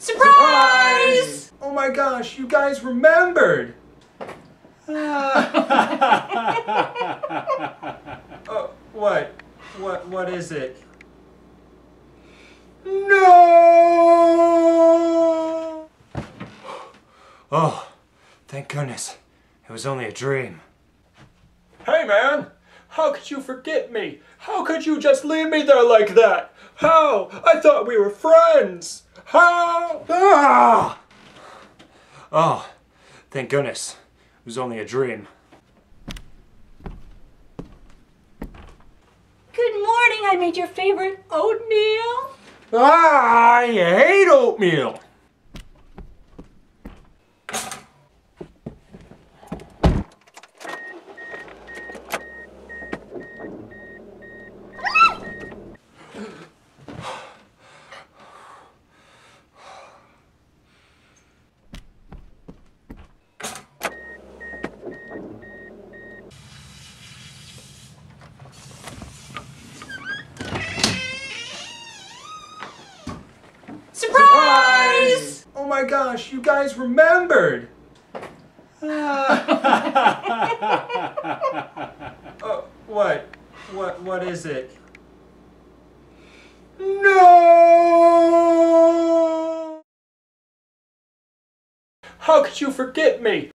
Surprise! Oh my gosh, you guys remembered! What is it? No! Oh, thank goodness. It was only a dream. Hey man, how could you forget me? How could you just leave me there like that? How? I thought we were friends. How? Ah! Oh, thank goodness. It was only a dream. Good morning, I made your favorite oatmeal. Ah, I hate oatmeal. Surprise! Oh my gosh, you guys remembered! What is it? No! How could you forget me?